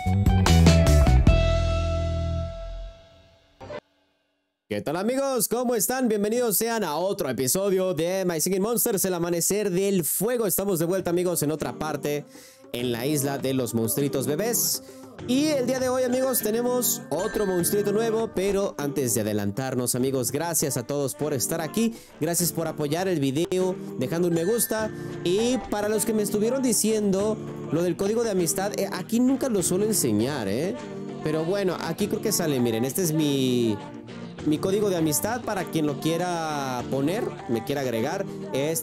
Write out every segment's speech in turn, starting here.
¿Qué tal amigos? ¿Cómo están? Bienvenidos sean a otro episodio de My Singing Monsters, el amanecer del fuego. Estamos de vuelta amigos en otra parte, en la isla de los monstruitos bebés. Y el día de hoy amigos tenemos otro monstruito nuevo, pero antes de adelantarnos amigos, gracias a todos por estar aquí. Gracias por apoyar el video, dejando un me gusta. Y para los que me estuvieron diciendo lo del código de amistad, aquí nunca lo suelo enseñar, pero bueno, aquí creo que sale, miren, este es mi código de amistad para quien lo quiera poner, me quiera agregar. Es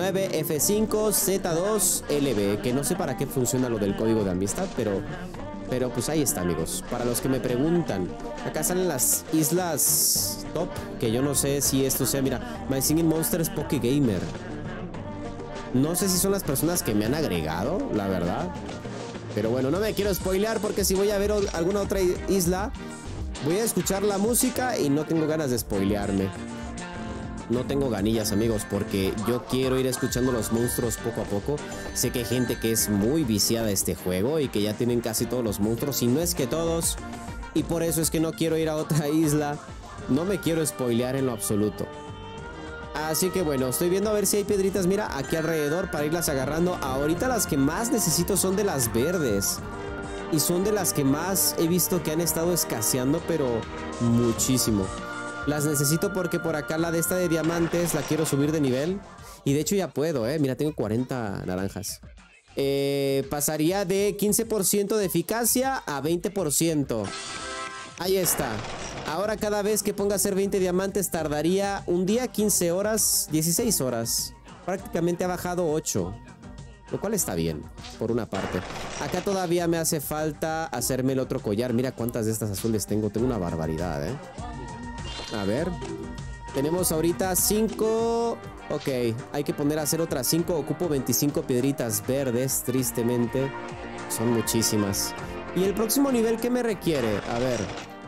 39F5Z2LB, que no sé para qué funciona lo del código de amistad, pero pues ahí está amigos. Para los que me preguntan, acá salen las islas top, que yo no sé si esto sea, mira, My Singing Monsters Poke Gamer. No sé si son las personas que me han agregado, la verdad. Pero bueno, no me quiero spoilear porque si voy a ver alguna otra isla, voy a escuchar la música y no tengo ganas de spoilearme. No tengo ganillas amigos, porque yo quiero ir escuchando los monstruos poco a poco. Sé que hay gente que es muy viciada a este juego y que ya tienen casi todos los monstruos, y no es que todos. Y por eso es que no quiero ir a otra isla. No me quiero spoilear en lo absoluto. Así que bueno, estoy viendo a ver si hay piedritas, mira, aquí alrededor para irlas agarrando. Ahorita las que más necesito son de las verdes. Y son de las que más he visto que han estado escaseando, pero muchísimo. Las necesito porque por acá la de esta de diamantes la quiero subir de nivel. Y de hecho ya puedo, mira, tengo 40 naranjas. Pasaría de 15% de eficacia a 20%. Ahí está. Ahora cada vez que ponga a hacer 20 diamantes tardaría un día, 15 horas, 16 horas. Prácticamente ha bajado 8. Lo cual está bien, por una parte. Acá todavía me hace falta hacerme el otro collar. Mira cuántas de estas azules tengo. Tengo una barbaridad, A ver. Tenemos ahorita 5. Ok, hay que poner a hacer otras 5. Ocupo 25 piedritas verdes, tristemente. Son muchísimas. ¿Y el próximo nivel qué me requiere? A ver.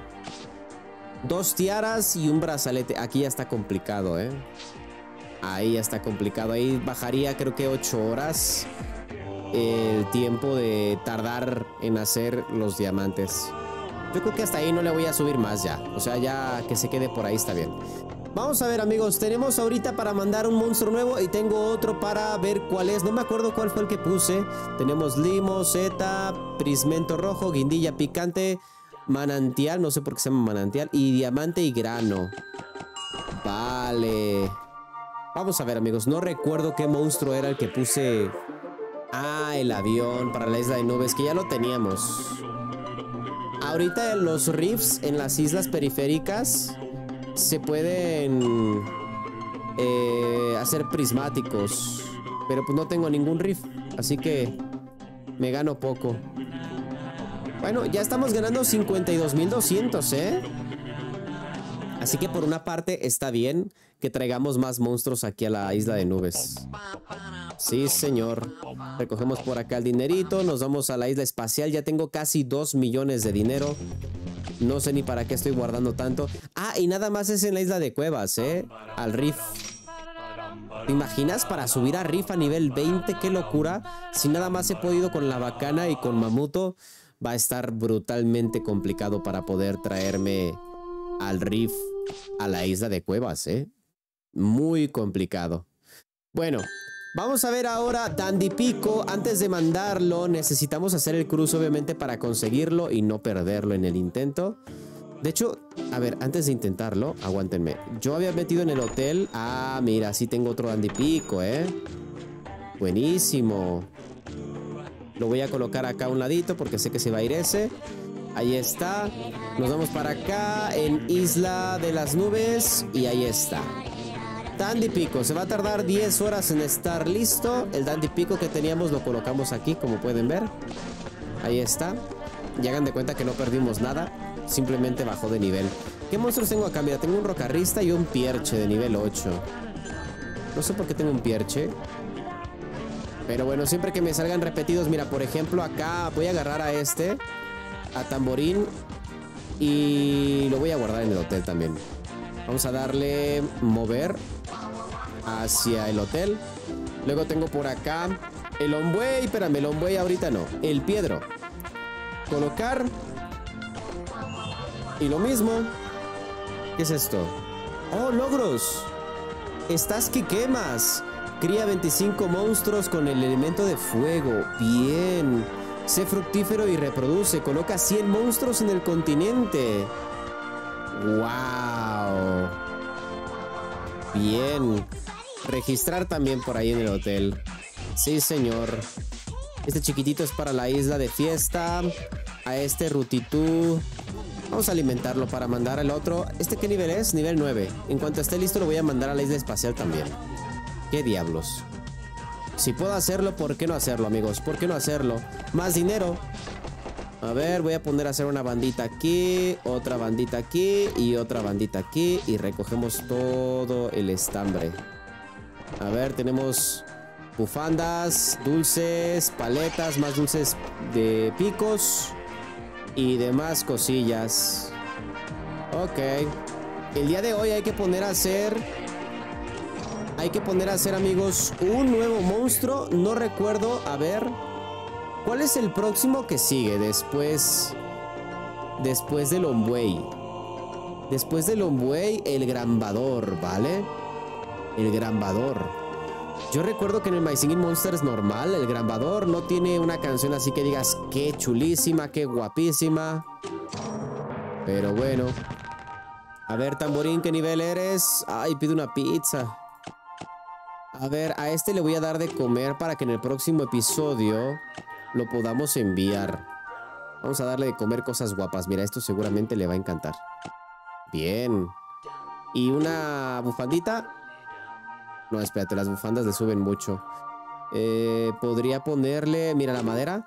2 tiaras y un brazalete. Aquí ya está complicado, Ahí ya está complicado. Ahí bajaría creo que 8 horas el tiempo de tardar en hacer los diamantes. Yo creo que hasta ahí no le voy a subir más ya. O sea, ya que se quede por ahí está bien. Vamos a ver amigos, tenemos ahorita para mandar un monstruo nuevo y tengo otro para ver cuál es. No me acuerdo cuál fue el que puse. Tenemos limo, zeta, prismento rojo, guindilla picante, manantial, no sé por qué se llama manantial, y diamante y grano. Vale. Vamos a ver amigos, no recuerdo qué monstruo era el que puse. Ah, el avión para la isla de nubes, que ya lo teníamos. Ahorita los reefs en las islas periféricas se pueden hacer prismáticos, pero pues no tengo ningún reef, así que me gano poco. Bueno, ya estamos ganando 52,200, Así que por una parte está bien que traigamos más monstruos aquí a la isla de nubes. Sí, señor. Recogemos por acá el dinerito, nos vamos a la isla espacial. Ya tengo casi 2 millones de dinero. No sé ni para qué estoy guardando tanto. Ah, y nada más es en la isla de cuevas, al Reef. ¿Te imaginas para subir a Reef a nivel 20? ¡Qué locura! Si nada más he podido con la bacana y con Mamuto, va a estar brutalmente complicado para poder traerme al Reef a la isla de cuevas, Muy complicado. Bueno, vamos a ver ahora Dandy Pico. Antes de mandarlo necesitamos hacer el cruce obviamente para conseguirlo y no perderlo en el intento. De hecho, a ver, antes de intentarlo, aguántenme. Yo había metido en el hotel. Ah, mira, sí tengo otro Dandy Pico, Buenísimo. Lo voy a colocar acá a un ladito porque sé que se va a ir ese. Ahí está. Nos vamos para acá en Isla de las Nubes. Y ahí está. Dandy Pico. Se va a tardar 10 horas en estar listo. El Dandy Pico que teníamos lo colocamos aquí, como pueden ver. Ahí está. Y hagan de cuenta que no perdimos nada. Simplemente bajó de nivel. ¿Qué monstruos tengo acá? Mira, tengo un rocarrista y un pierche de nivel 8. No sé por qué tengo un pierche. Pero bueno, siempre que me salgan repetidos. Mira, por ejemplo, acá voy a agarrar a este, a Tamborín, y lo voy a guardar en el hotel también. Vamos a darle mover hacia el hotel. Luego tengo por acá el Ombuey. Espérame, el Ombuey ahorita no. El Piedro. Colocar. Y lo mismo. ¿Qué es esto? ¡Oh, logros! Estás que quemas. Cría 25 monstruos con el elemento de fuego. Bien. Sé fructífero y reproduce. Coloca 100 monstruos en el continente. ¡Wow! Bien. Registrar también por ahí en el hotel. Sí, señor. Este chiquitito es para la isla de fiesta. A este Rutitú. Vamos a alimentarlo para mandar al otro. ¿Este qué nivel es? Nivel 9. En cuanto esté listo lo voy a mandar a la isla espacial también. ¿Qué diablos? Si puedo hacerlo, ¿por qué no hacerlo, amigos? ¿Por qué no hacerlo? Más dinero. A ver, voy a poner a hacer una bandita aquí. Otra bandita aquí. Y otra bandita aquí. Y recogemos todo el estambre. A ver, tenemos bufandas, dulces, paletas, más dulces de picos y demás cosillas. Ok. El día de hoy hay que poner a hacer, amigos, un nuevo monstruo. No recuerdo, a ver, ¿cuál es el próximo que sigue después del Ombuey? Después del Ombuey, el Grambador, ¿vale? El Grambador. Yo recuerdo que en el My Singing Monsters normal, el Grambador no tiene una canción así que digas qué chulísima, qué guapísima. Pero bueno. A ver, tamborín, ¿qué nivel eres? Ay, pide una pizza. A ver, a este le voy a dar de comer para que en el próximo episodio lo podamos enviar. Vamos a darle de comer cosas guapas. Mira, esto seguramente le va a encantar. Bien. ¿Y una bufandita? No, espérate, las bufandas le suben mucho. Podría ponerle... Mira, la madera.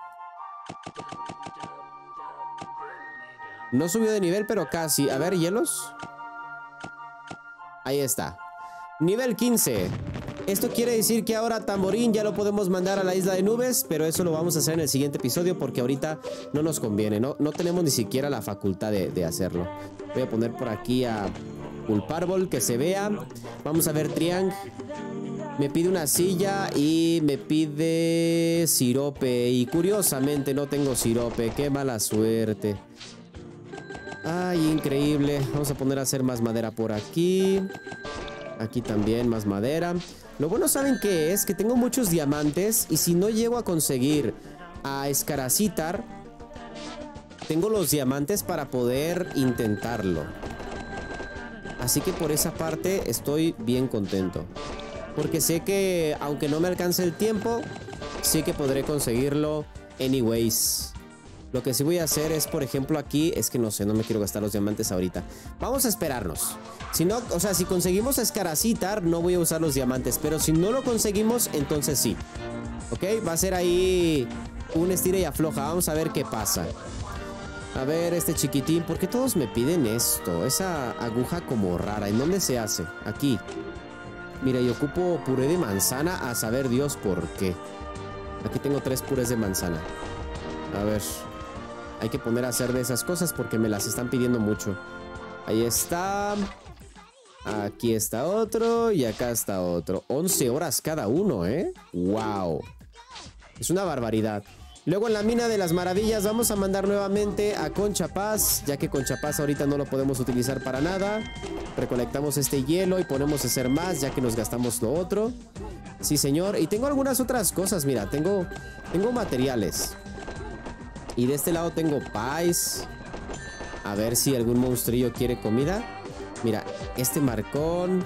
No subió de nivel, pero casi. A ver, hielos. Ahí está. Nivel 15. Esto quiere decir que ahora tamborín ya lo podemos mandar a la isla de nubes, pero eso lo vamos a hacer en el siguiente episodio porque ahorita no nos conviene. No tenemos ni siquiera la facultad de hacerlo. Voy a poner por aquí a... Pulparbol, que se vea. Vamos a ver Triang. Me pide una silla y me pide sirope. Y curiosamente no tengo sirope. Qué mala suerte. Ay, increíble. Vamos a poner a hacer más madera por aquí. Aquí también más madera. Lo bueno, ¿saben qué es? Que tengo muchos diamantes. Y si no llego a conseguir a Escaracitar, tengo los diamantes para poder intentarlo. Así que por esa parte estoy bien contento. Porque sé que aunque no me alcance el tiempo, sí que podré conseguirlo anyways. Lo que sí voy a hacer es, por ejemplo, aquí... Es que no sé, no me quiero gastar los diamantes ahorita. Vamos a esperarnos. Si no, o sea, si conseguimos a Escaracitar, no voy a usar los diamantes. Pero si no lo conseguimos, entonces sí. ¿Ok? Va a ser ahí un estira y afloja. Vamos a ver qué pasa. A ver, este chiquitín, ¿por qué todos me piden esto? Esa aguja como rara, ¿en dónde se hace? Aquí. Mira, yo ocupo puré de manzana, a saber Dios por qué. Aquí tengo 3 purés de manzana. A ver, hay que poner a hacer de esas cosas porque me las están pidiendo mucho. Ahí está. Aquí está otro y acá está otro. 11 horas cada uno, ¿eh? ¡Wow! Es una barbaridad. Luego en la mina de las maravillas vamos a mandar nuevamente a Concha Paz, ya que Concha Paz ahorita no lo podemos utilizar para nada. Recolectamos este hielo y ponemos a hacer más, ya que nos gastamos lo otro. Sí, señor. Y tengo algunas otras cosas, mira, tengo materiales. Y de este lado tengo pies. A ver si algún monstrillo quiere comida. Mira, este marcón.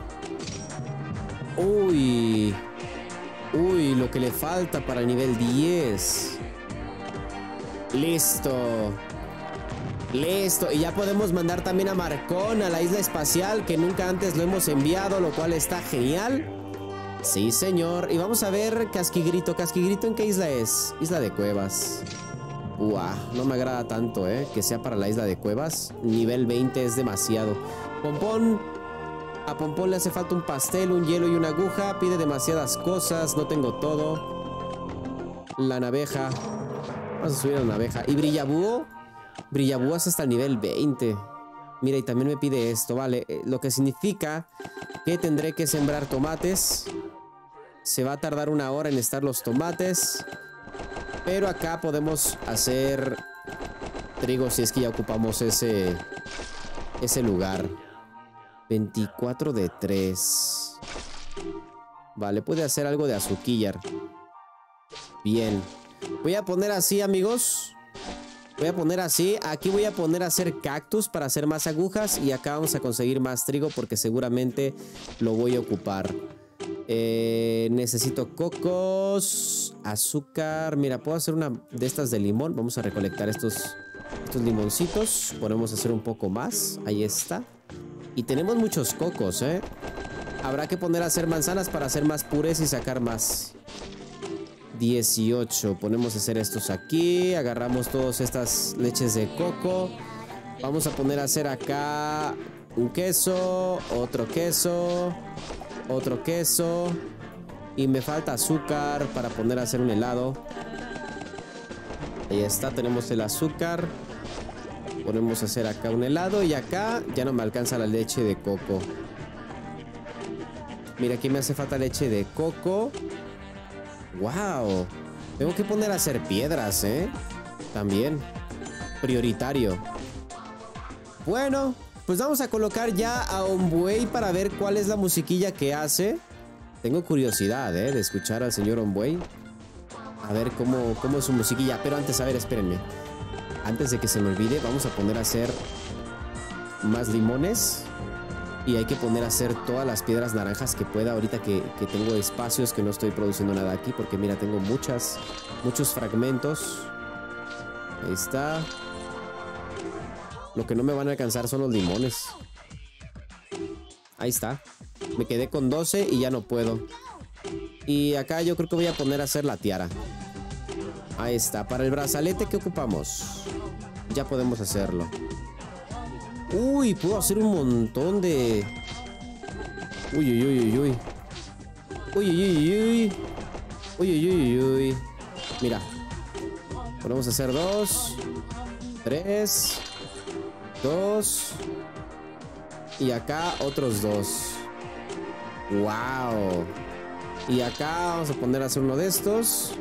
Uy. Uy, lo que le falta para el nivel 10. Listo. Listo. Y ya podemos mandar también a Marcón a la isla espacial, que nunca antes lo hemos enviado, lo cual está genial. Sí, señor. Y vamos a ver Casquigrito. ¿Casquigrito en qué isla es? Isla de Cuevas. No me agrada tanto, que sea para la isla de Cuevas. Nivel 20 es demasiado. Pompón. A Pompón le hace falta un pastel, un hielo y una aguja. Pide demasiadas cosas. No tengo todo. La naveja. Vamos a subir a la naveja. Y Brillabúho. Brillabúho es hasta el nivel 20. Mira, y también me pide esto, vale. Lo que significa que tendré que sembrar tomates. Se va a tardar 1 hora en estar los tomates. Pero acá podemos hacer trigo si es que ya ocupamos ese lugar. 24 de 3. Vale, puede hacer algo de azuquillar. Bien. Voy a poner así, amigos. Voy a poner así. Aquí voy a poner a hacer cactus para hacer más agujas. Y acá vamos a conseguir más trigo porque seguramente lo voy a ocupar. Necesito cocos, azúcar. Mira, puedo hacer una de estas de limón. Vamos a recolectar estos limoncitos. Podemos hacer un poco más. Ahí está. Y tenemos muchos cocos, ¿eh? Habrá que poner a hacer manzanas para hacer más purés y sacar más. 18. Ponemos a hacer estos aquí. Agarramos todas estas leches de coco. Vamos a poner a hacer acá un queso, otro queso, otro queso. Y me falta azúcar para poner a hacer un helado. Ahí está, tenemos el azúcar. Ponemos a hacer acá un helado. Y acá ya no me alcanza la leche de coco. Mira, aquí me hace falta leche de coco. ¡Wow! Tengo que poner a hacer piedras, ¿eh? También. Prioritario. Bueno, pues vamos a colocar ya a Ombuey para ver cuál es la musiquilla que hace. Tengo curiosidad, ¿eh? De escuchar al señor Ombuey. A ver cómo es su musiquilla. Pero antes, a ver, espérenme. Antes de que se me olvide, vamos a poner a hacer más limones. Y hay que poner a hacer todas las piedras naranjas que pueda ahorita que tengo espacios, que no estoy produciendo nada aquí. Porque mira, tengo muchos fragmentos. Ahí está. Lo que no me van a alcanzar son los limones. Ahí está. Me quedé con 12 y ya no puedo. Y acá yo creo que voy a poner a hacer la tiara. Ahí está. Para el brazalete, ¿qué ocupamos? Ya podemos hacerlo. Uy, puedo hacer un montón de... Uy, uy, uy, uy, uy. Uy, uy, uy, uy. Uy, uy, uy, uy. Mira. Podemos hacer 2, 3, 2. Y acá otros 2. Wow. Y acá vamos a poner a hacer uno de estos.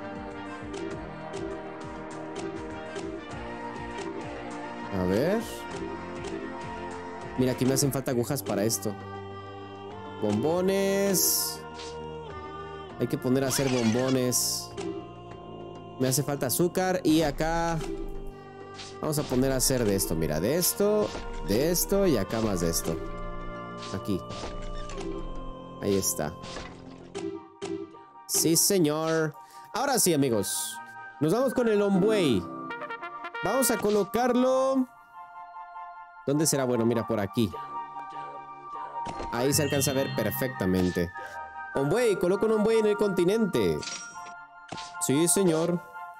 A ver. Mira, aquí me hacen falta agujas para esto. Bombones. Hay que poner a hacer bombones. Me hace falta azúcar. Y acá vamos a poner a hacer de esto. Mira, de esto y acá más de esto. Aquí. Ahí está. Sí, señor. Ahora sí, amigos. Nos vamos con el Ombuey. Vamos a colocarlo... ¿Dónde será? Bueno, mira, por aquí. Ahí se alcanza a ver perfectamente. Ombuey, coloco un Ombuey en el continente. Sí, señor.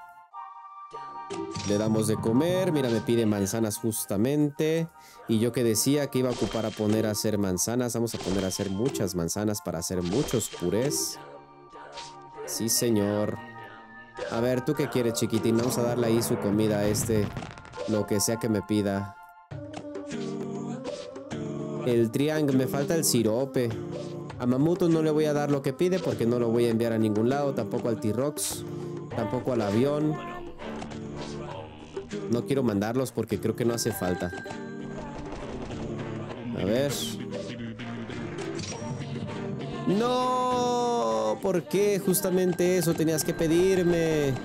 Le damos de comer. Mira, me pide manzanas justamente. Y yo que decía que iba a ocupar a poner a hacer manzanas. Vamos a poner a hacer muchas manzanas para hacer muchos purés. Sí, señor. A ver, ¿tú qué quieres, chiquitín? Vamos a darle ahí su comida a este. Lo que sea que me pida. El triángulo, me falta el sirope. A Mamuto no le voy a dar lo que pide porque no lo voy a enviar a ningún lado. Tampoco al T-Rox. Tampoco al avión. No quiero mandarlos porque creo que no hace falta. A ver. ¡No! ¿Por qué justamente eso tenías que pedirme?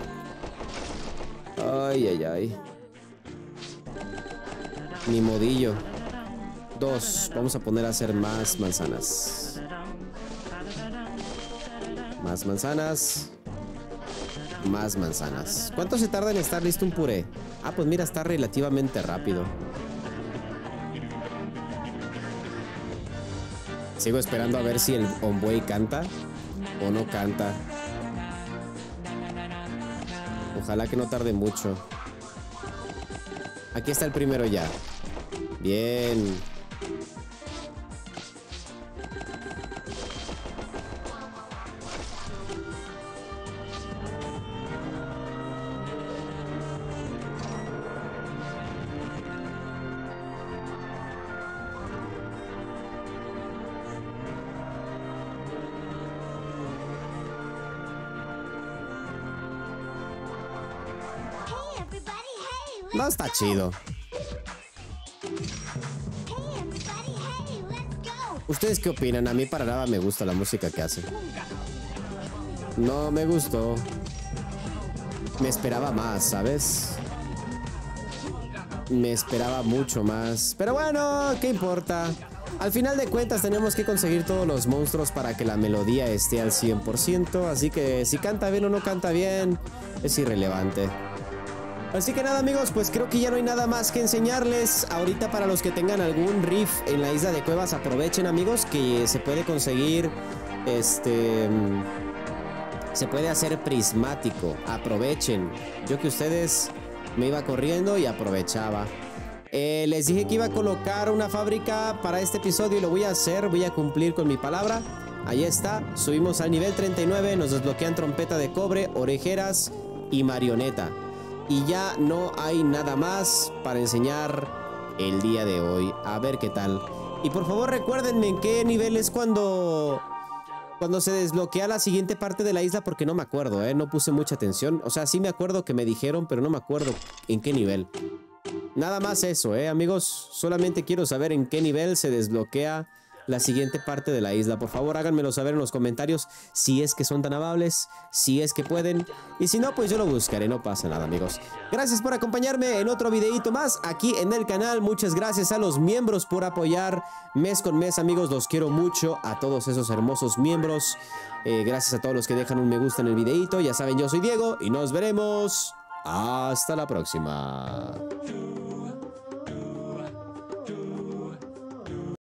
Ay, ay, ay. Ni modillo. 2. Vamos a poner a hacer más manzanas. Más manzanas. Más manzanas. ¿Cuánto se tarda en estar listo un puré? Ah, pues mira, está relativamente rápido. Sigo esperando a ver si el Ombuey canta o no canta. Ojalá que no tarde mucho. Aquí está el primero ya. Bien. No está chido. ¿Ustedes qué opinan? A mí para nada me gusta la música que hace. No me gustó. Me esperaba más, ¿sabes? Me esperaba mucho más. Pero bueno, ¿qué importa? Al final de cuentas tenemos que conseguir todos los monstruos para que la melodía esté al 100%. Así que si canta bien o no canta bien, es irrelevante. Así que nada, amigos, pues creo que ya no hay nada más que enseñarles. Ahorita para los que tengan algún riff en la isla de Cuevas, aprovechen, amigos, que se puede conseguir se puede hacer prismático. Aprovechen. Yo que ustedes me iba corriendo y aprovechaba. Les dije que iba a colocar una fábrica para este episodio y lo voy a hacer. Voy a cumplir con mi palabra. Ahí está. Subimos al nivel 39. Nos desbloquean trompeta de cobre, orejeras y marioneta. Y ya no hay nada más para enseñar el día de hoy. A ver qué tal. Y por favor recuérdenme en qué nivel es cuando se desbloquea la siguiente parte de la isla, porque no me acuerdo, no puse mucha atención. O sea, sí me acuerdo que me dijeron, pero no me acuerdo en qué nivel. Nada más eso, amigos. Solamente quiero saber en qué nivel se desbloquea la siguiente parte de la isla. Por favor, háganmelo saber en los comentarios si es que son tan amables, si es que pueden. Y si no, pues yo lo buscaré, no pasa nada, amigos. Gracias por acompañarme en otro videito más aquí en el canal. Muchas gracias a los miembros por apoyar mes con mes, amigos. Los quiero mucho a todos esos hermosos miembros. Gracias a todos los que dejan un me gusta en el videito. Ya saben, yo soy Diego y nos veremos hasta la próxima.